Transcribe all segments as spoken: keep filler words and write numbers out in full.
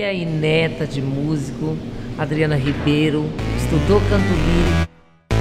filha e neta de músico, Adriana Ribeiro, estudou canto lírico.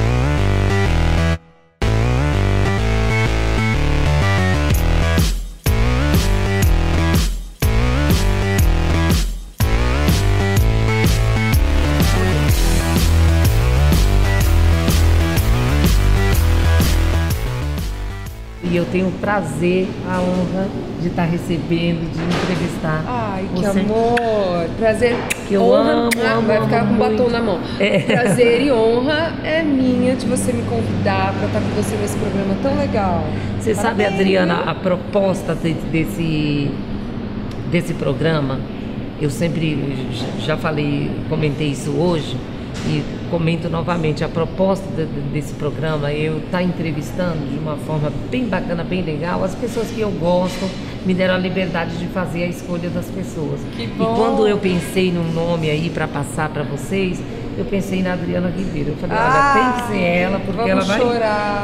E eu tenho o prazer, a honra de estar recebendo, de entrevistar. Ai, que você. Amor! Prazer, que eu honra, amo, ah, amo, vai ficar amo com muito. batom na mão. É. Prazer e honra é minha de você me convidar para estar com você nesse programa tão legal. Você sabe, Adriana, a proposta de, desse, desse programa, eu sempre já falei, comentei isso hoje, e comento novamente, a proposta de, de, desse programa é eu estar entrevistando de uma forma bem bacana, bem legal, as pessoas que eu gosto, me deram a liberdade de fazer a escolha das pessoas. Que bom. E quando eu pensei num nome aí para passar para vocês, eu pensei na Adriana Ribeiro. Eu falei, ah, olha, tem que ser ela, porque vamos ela vai... chorar.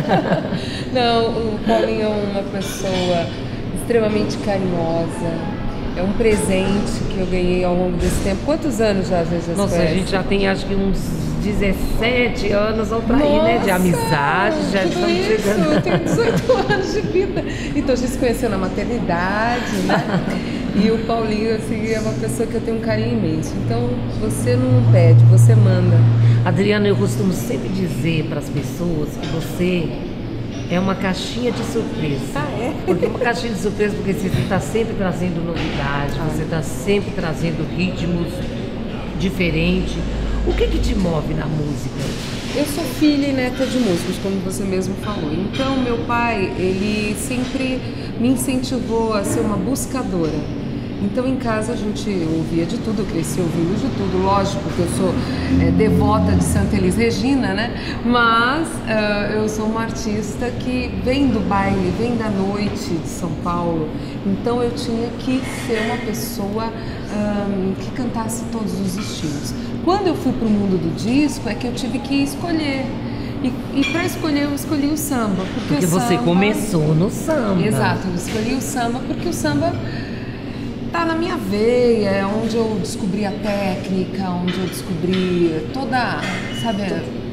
Não, o Paulinho é uma pessoa extremamente carinhosa. É um presente que eu ganhei ao longo desse tempo. Quantos anos já a gente já Nossa, a gente já tem acho que uns dezessete anos ou pra aí, né? De amizade, já estamos isso, chegando. Eu tenho dezoito anos de vida. Então a gente se conheceu na maternidade, né? E o Paulinho, assim, é uma pessoa que eu tenho um carinho imenso. Então você não pede, você manda. Adriana, eu costumo sempre dizer para as pessoas que você é uma caixinha de surpresa. Ah, é? Porque uma caixinha de surpresa, porque você está sempre trazendo novidade, ah. você está sempre trazendo ritmos diferentes. O que que te move na música? Eu sou filha e neta de músicos, como você mesmo falou. Então, meu pai, ele sempre me incentivou a ser uma buscadora. Então, em casa, a gente ouvia de tudo, eu cresci ouvindo de tudo, lógico que eu sou é, devota de Santa Elis Regina, né? Mas uh, eu sou uma artista que vem do baile, vem da noite de São Paulo. Então, eu tinha que ser uma pessoa um, que cantasse todos os estilos. Quando eu fui para o mundo do disco, é que eu tive que escolher. E, e para escolher, eu escolhi o samba. Porque, porque o você samba... começou no samba. Exato, eu escolhi o samba porque o samba tá na minha veia, é onde eu descobri a técnica, onde eu descobri toda, sabe,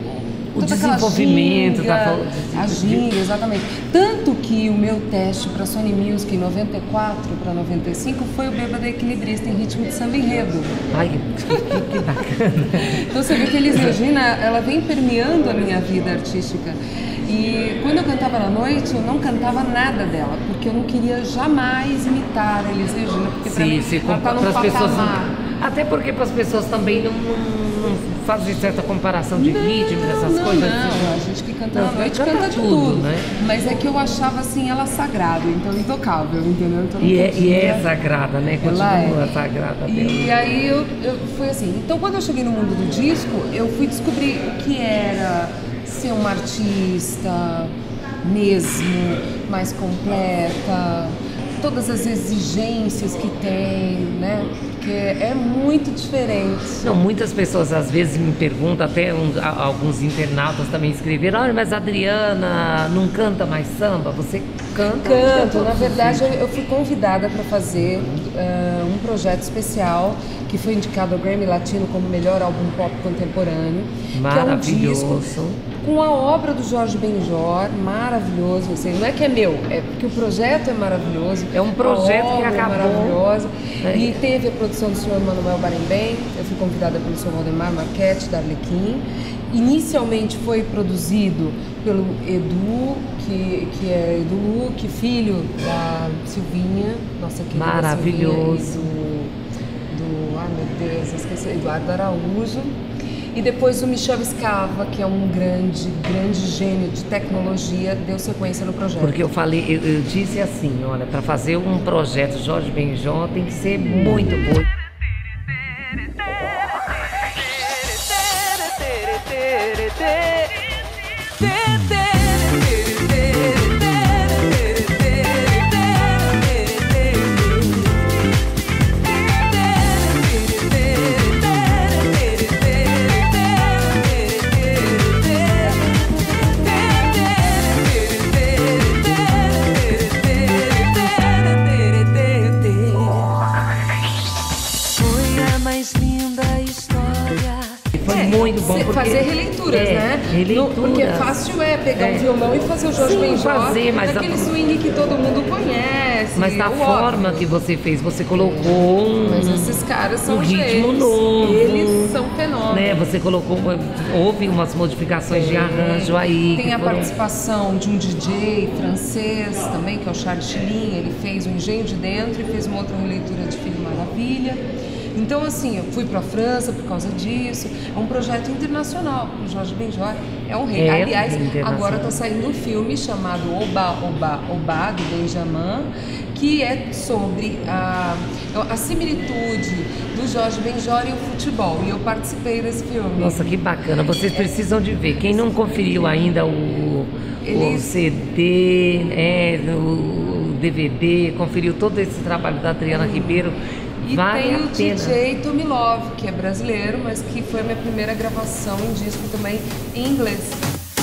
o desenvolvimento da ginga, a ginga, exatamente. Tanto que o meu teste para Sony Music em noventa e quatro para noventa e cinco foi o Bêbada Equilibrista em ritmo de samba enredo. Ai, que, que bacana. Então você vê que Elis Regina, ela vem permeando a minha vida artística. E quando eu cantava na noite, eu não cantava nada dela, porque eu não queria jamais imitar a Elis Regina, porque pra sim, mim sim, ela tá num patamar. Pessoas, até porque para as pessoas também não, não, não fazem certa comparação de não, ritmo, dessas não, coisas. Não, assim. a gente que canta não, na noite canta, canta de tudo, tudo, né? Mas é que eu achava assim ela sagrada, então intocável, entendeu? Então, e, é, e é sagrada, né? Continua é. sagrada. E dela. aí eu, eu fui assim, então quando eu cheguei no mundo do disco, eu fui descobrir o que era ser uma artista mesmo, mais completa, todas as exigências que tem, né? Porque é muito diferente. Não, muitas pessoas às vezes me perguntam, até um, alguns internautas também escreveram, olha, mas a Adriana não canta mais samba? Você canta? Canto, na verdade eu fui convidada para fazer uh, um projeto especial que foi indicado ao Grammy Latino como melhor álbum pop contemporâneo. Maravilhoso. Que é um disco com a obra do Jorge Benjor, maravilhoso. Assim, não é que é meu, é porque o projeto é maravilhoso. É um projeto a obra que acabou. É maravilhosa. É. E teve a produção do senhor Manuel Barembem, eu fui convidada pelo senhor Valdemar Marchetti, da Arlequim. Inicialmente foi produzido pelo Edu, que, que é Edu Luque, filho da Silvinha, nossa querida maravilhoso. Silvinha, e do, do, ai meu Deus, esqueci, Eduardo Araújo. E depois o Michel Escava, que é um grande, grande gênio de tecnologia, deu sequência no projeto. Porque eu falei, eu, eu disse assim, olha, para fazer um projeto Jorge Benjor tem que ser muito bom. Foi é, muito bom. Porque, fazer releituras, é, né? Releituras. No, porque fácil é pegar é. um violão e fazer o Jorge Sim, Benjor, fazer, mas aquele a... swing que todo mundo conhece. Mas da forma óbvio. que você fez, você colocou um, mas esses caras são um ritmo gênios. novo. Eles são fenômenos. Né? Você colocou, houve umas modificações de arranjo aí. Tem a foram... participação de um D J francês também, que é o Charles Chilin. Ele fez o Engenho de Dentro e fez uma outra releitura de Filho Maravilha. Então, assim, eu fui para a França por causa disso. É um projeto internacional. O Jorge Benjor é um rei. É, aliás, é agora está saindo um filme chamado Oba, Oba, Oba, do Benjamin, que é sobre a, a similitude do Jorge Benjor e o futebol. E eu participei desse filme. Nossa, que bacana. Vocês precisam de ver. Quem não conferiu ainda o, Eles... o C D, é, o D V D, conferiu todo esse trabalho da Adriana hum. Ribeiro, E vale tem a o pena. D J Tommy Love, que é brasileiro, mas que foi a minha primeira gravação em disco também em inglês.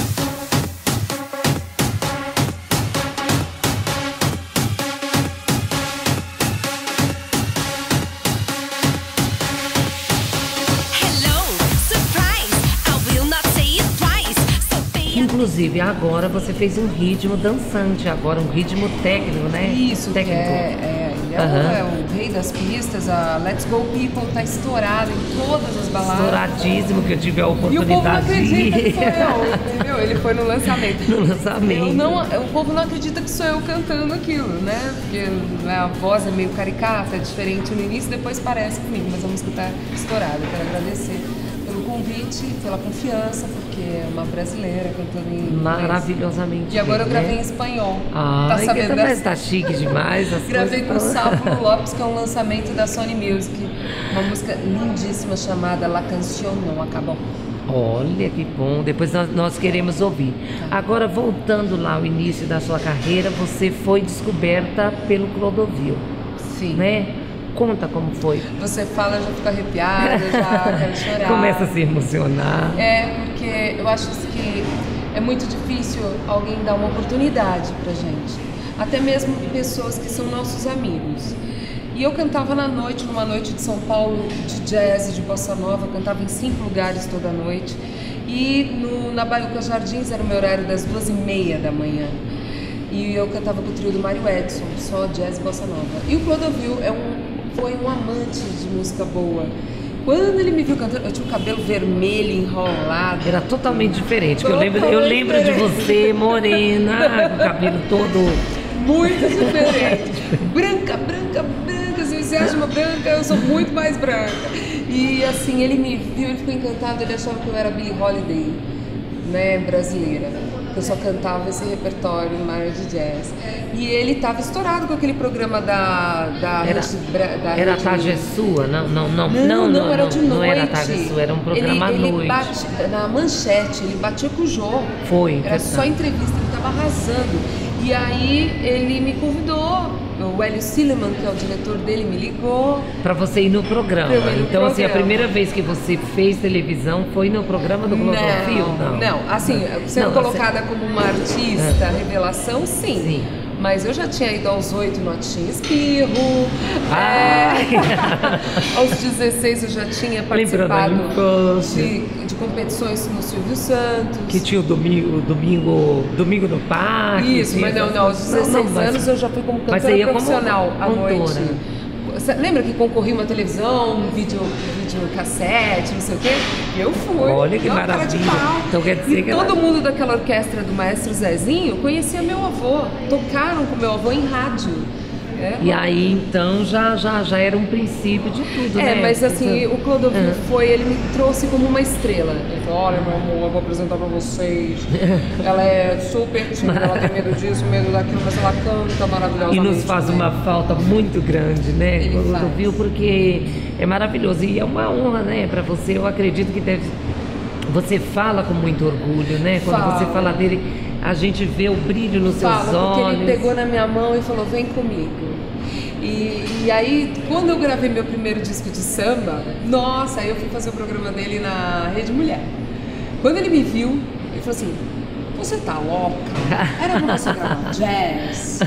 Inclusive, agora você fez um ritmo dançante, agora um ritmo técnico, né? Isso, técnico. Que é, é, ele é, Uhum. o, é o rei das pistas, a Let's Go People tá estourado em todas as baladas. Estouradíssimo, que eu tive a oportunidade e o povo não acredita de que sou eu, entendeu? Ele foi no lançamento. No lançamento. Eu não, o povo não acredita que sou eu cantando aquilo, né? Porque né, a voz é meio caricata, é diferente no início, depois parece comigo, mas a música tá estourada. Eu quero agradecer pelo convite, pela confiança, porque é uma brasileira cantando em inglês. Maravilhosamente. E agora eu gravei né? em espanhol. Ah, tá sabendo dessa? dessa? Tá chique demais. As Gravei com o coisas... Sápulo Lopes, que é um lançamento da Sony Music. Uma música lindíssima chamada La Canción Não Acabou. Olha que bom, depois nós, nós queremos ouvir. Agora, voltando lá ao início da sua carreira, você foi descoberta pelo Clodovil. Sim. Né? Conta como foi. Você fala, eu já fico arrepiada, já quero chorar. Começa a se emocionar. É, porque eu acho que é muito difícil alguém dar uma oportunidade pra gente. Até mesmo pessoas que são nossos amigos. E eu cantava na noite, numa noite de São Paulo, de jazz, de bossa nova, cantava em cinco lugares toda noite. E no, na Baiuca Jardins era o meu horário das duas e meia da manhã. E eu cantava com o trio do Mário Edson, só jazz e bossa nova. E o Clodovil é um, foi um amante de música boa. Quando ele me viu cantando, eu tinha o cabelo vermelho, enrolado. Era totalmente diferente. Eu Totalmente lembro, eu lembro de diferente. você, morena, com o cabelo todo... Muito diferente. Branca, branca, branca. Se você acha uma branca, eu sou muito mais branca. E assim, ele me viu, ele ficou encantado, ele achava que eu era Billie Holiday, né, brasileira. Eu só cantava esse repertório em área de jazz. E ele estava estourado com aquele programa da... da Era, rede, da era a rede... tarde é sua? Não, não, não. Não, não, não, era de noite. Não era a tarde é sua, era um programa ele, à ele noite. Bate, na manchete, ele batia com o Jô. Foi, Era verdade. só entrevista, ele estava arrasando. E aí ele me convidou, o Hélio Silliman, que é o diretor dele, me ligou. Pra você ir no programa. Pra eu ir no então, assim, a programa. primeira vez que você fez televisão foi no programa do Clodovil? Não, não, assim, sendo Não, colocada você... como uma artista, É. revelação, sim. Sim. Mas eu já tinha ido aos oito no Atinha Espirro, Ai. é, aos dezesseis eu já tinha Lembrando participado da infância. de, de competições no Silvio Santos. Que tinha o domingo, domingo, domingo no parque. Isso, tinha mas não, essas não, aos coisas. dezesseis Não, não, mas- anos eu já fui como mas cantora você ia como profissional à cantora. noite. Você lembra que concorria uma televisão, um vídeo, vídeo cassete, não sei o quê? Eu fui. Olha que Uma cara de maravilha. pau. Então quer dizer e que todo ela- mundo daquela orquestra do maestro Zezinho conhecia meu avô. Tocaram com meu avô em rádio. É, E aí, então, já, já, já era um princípio de tudo, É, né? mas assim, o Clodovil Ah. foi, ele me trouxe como uma estrela. Ele falou, olha meu amor, eu vou apresentar pra vocês. Ela é super tímida, ela tem medo disso, medo daquilo, mas ela canta E maravilhosamente. nos faz bem. uma falta muito grande, né? Ele Clodovil, faz. porque é maravilhoso. E é uma honra, né, pra você. Eu acredito que deve... Você fala com muito orgulho, né? Quando Fala. você fala dele, a gente vê o brilho nos seus Fala, porque olhos. ele pegou na minha mão e falou, vem comigo. E, e aí, quando eu gravei meu primeiro disco de samba, nossa, aí eu fui fazer o programa dele na Rede Mulher. Quando ele me viu, ele falou assim, você tá louca? Era pra você gravar jazz,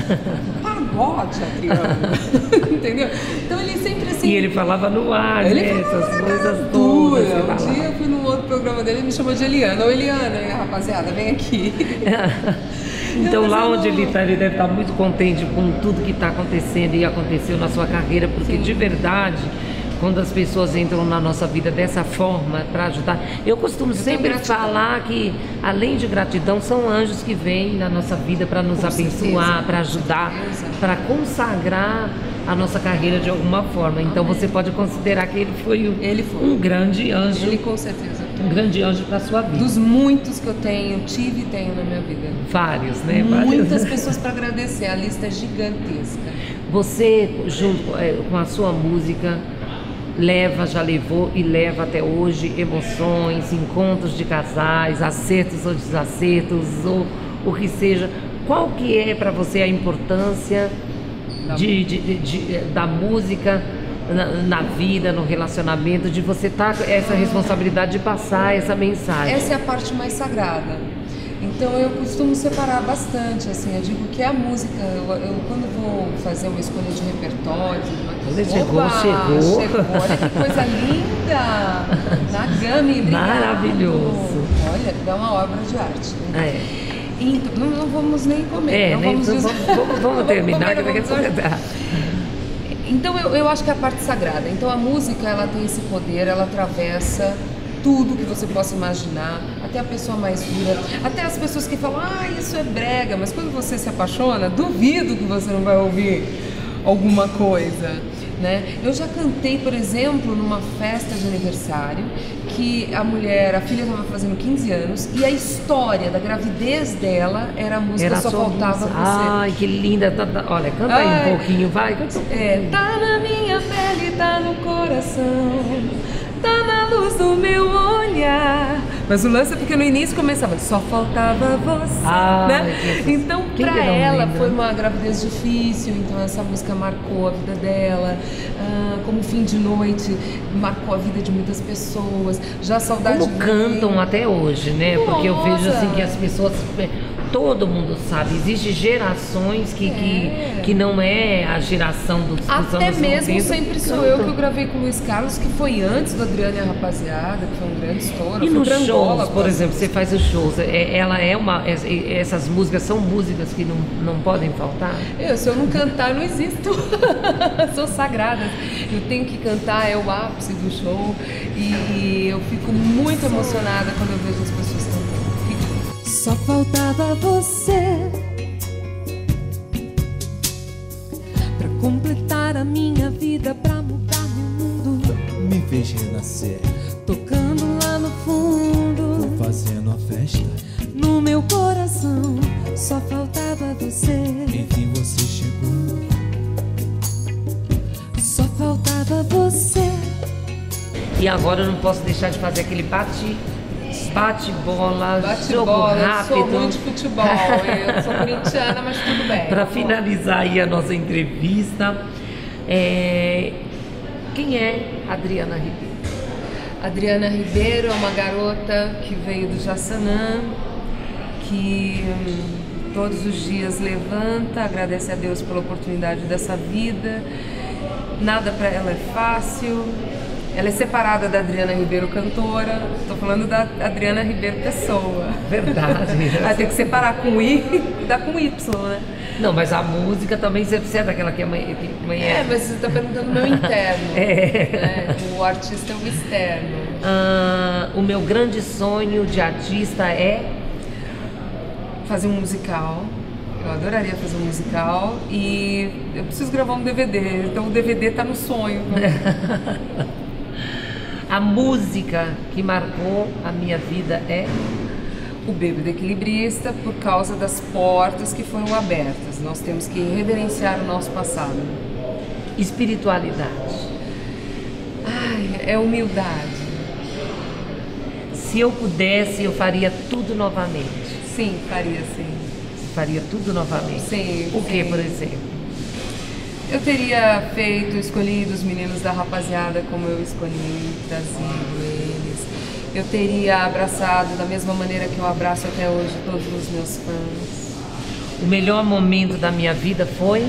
pagode, Adriana. Entendeu? Então ele sempre assim... E ele falava no ar, Ele né? falava Essas na coisas cara todas. dura. você Um falava. dia eu fui num outro programa dele, ele me chamou de Eliana. Ô Eliana, rapaziada, vem aqui. Então lá onde ele está, ele deve estar muito contente com tudo que está acontecendo e aconteceu na sua carreira, porque Sim. de verdade, quando as pessoas entram na nossa vida dessa forma para ajudar, eu costumo eu sempre falar que além de gratidão, são anjos que vêm na nossa vida para nos com abençoar, para ajudar, para consagrar a nossa carreira de alguma forma. Então você pode considerar que ele foi, um, ele foi. um grande anjo. Ele com certeza. Um grande anjo para sua vida. Dos muitos que eu tenho, tive e tenho na minha vida. Vários, né? Muitas Vários. pessoas para agradecer, a lista é gigantesca. Você, junto com a sua música, leva, já levou e leva até hoje emoções, encontros de casais, acertos ou desacertos, ou o que seja. Qual que é para você a importância de, de, de, de, da música na, na vida, no relacionamento, de você estar com essa responsabilidade de passar essa mensagem? Essa é a parte mais sagrada. Então eu costumo separar bastante, assim, eu digo que a música, eu, eu quando vou fazer uma escolha de repertório, Ele chegou, chegou. chegou, olha que coisa linda, na Gami, maravilhoso. Olha, dá uma obra de arte, né? É. Então, não, não vamos nem comer, é, não nem, vamos, vamos, vamos, vamos terminar, que daqui a pouco. Então eu, eu acho que é a parte sagrada. Então a música, ela tem esse poder, ela atravessa tudo que você possa imaginar, até a pessoa mais dura, até as pessoas que falam, ah, isso é brega, mas quando você se apaixona, duvido que você não vai ouvir alguma coisa, né? Eu já cantei, por exemplo, numa festa de aniversário, que a mulher, a filha estava fazendo quinze anos, e a história da gravidez dela era a música era Só Faltava música. Você. Ai, que linda, tá, tá. Olha, canta Ai, aí um pouquinho, vai. Canta um pouquinho. É, tá na minha pele, tá no coração, tá na luz do meu olhar. Mas o lance é porque no início começava Só Faltava Você, ah, né? Então pra ela foi uma gravidez difícil, então essa música marcou a vida dela, ah, como Fim de Noite marcou a vida de muitas pessoas. Já Saudade Como cantam até hoje, né? Nossa. Porque eu vejo assim que as pessoas, todo mundo sabe, existem gerações que, é. que, que não é a geração dos, dos anos Até mesmo noventa, Sempre Sou cantam. Eu, que eu gravei com o Luiz Carlos, que foi antes do Adriana e a Rapaziada, que foi um grande estouro. E nos shows, por exemplo, você faz os shows, é, ela é uma, essas músicas são músicas que não, não podem faltar? Eu, se eu não cantar, eu não existo. Sou sagrada. Eu tenho que cantar, é o ápice do show, e eu fico muito emocionada quando eu vejo as pessoas cantando. Só faltava você pra completar a minha vida, pra mudar meu mundo. Me fez renascer, tocando lá no fundo, fazendo a festa no meu coração. Só faltava você. Enfim você chegou. Só faltava você. E agora eu não posso deixar de fazer aquele bate bate-bola, bate jogo bola, rápido. Eu sou muito de futebol, eu sou corintiana, mas tudo bem. Para finalizar aí a nossa entrevista, é... quem é Adriana Ribeiro? Adriana Ribeiro é uma garota que veio do Jaçanã, que hum, todos os dias levanta, agradece a Deus pela oportunidade dessa vida. Nada para ela é fácil. Ela é separada da Adriana Ribeiro, cantora. Estou falando da Adriana Ribeiro, pessoa. Verdade. Ela tem que separar com I e dar com Y, né? Não, mas a música também, você é daquela que é mãe, que mãe é. É, mas você está perguntando o meu interno. É. Né? O artista é o externo. Ah, o meu grande sonho de artista é fazer um musical. Eu adoraria fazer um musical e eu preciso gravar um D V D. Então o D V D está no sonho. A música que marcou a minha vida é o Bêbado Equilibrista, por causa das portas que foram abertas. Nós temos que reverenciar o nosso passado. Espiritualidade. Ai, é humildade. Se eu pudesse, eu faria tudo novamente. Sim, faria sim. Faria tudo novamente? Sim. O que, sim. por exemplo? Eu teria feito, escolhido os meninos da Rapaziada como eu escolhi, trazido eles. Eu teria abraçado da mesma maneira que eu abraço até hoje todos os meus fãs. O melhor momento da minha vida foi?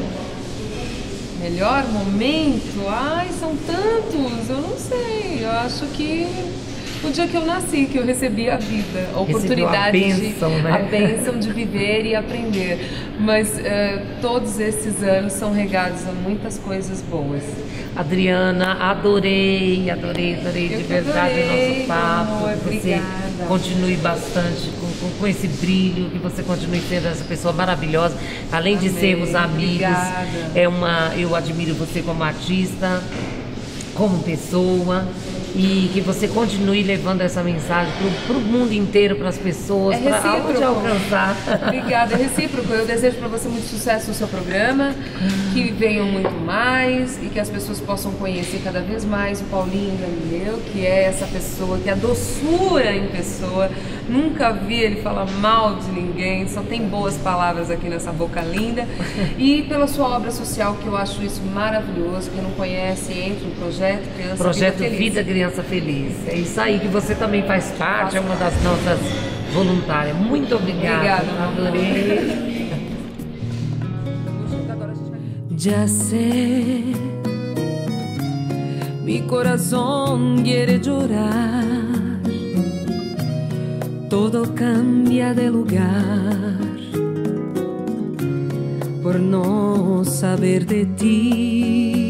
Melhor momento? Ai, são tantos, eu não sei. Eu acho que o dia que eu nasci, que eu recebi a vida, a oportunidade, a bênção, de, né? a bênção de viver e aprender. Mas uh, todos esses anos são regados a muitas coisas boas. Adriana, adorei, adorei, adorei Eu de que verdade adorei, o nosso papo. amor, Que você obrigada. continue bastante com, com, com esse brilho, que você continue sendo essa pessoa maravilhosa. Além de Amém, sermos amigos, obrigada. é uma, eu admiro você como artista, como pessoa. E que você continue levando essa mensagem para o mundo inteiro, para as pessoas, É para recíproco. onde alcançar. Obrigada, é recíproco. Eu desejo para você muito sucesso no seu programa, que venham muito mais e que as pessoas possam conhecer cada vez mais o Paulinho Galileu, que é essa pessoa, que é a doçura em pessoa. Nunca vi ele falar mal de ninguém, só tem boas palavras aqui nessa boca linda. E pela sua obra social, que eu acho isso maravilhoso. Quem não conhece, entre no projeto Criança Projeto Vida Feliz. Vida Criança Feliz. É isso aí, que você também faz parte, é uma das nossas voluntárias. Muito obrigada. Obrigada, Adorei. Ya sé, mi corazón quiere llorar, todo cambia de lugar por no saber de ti.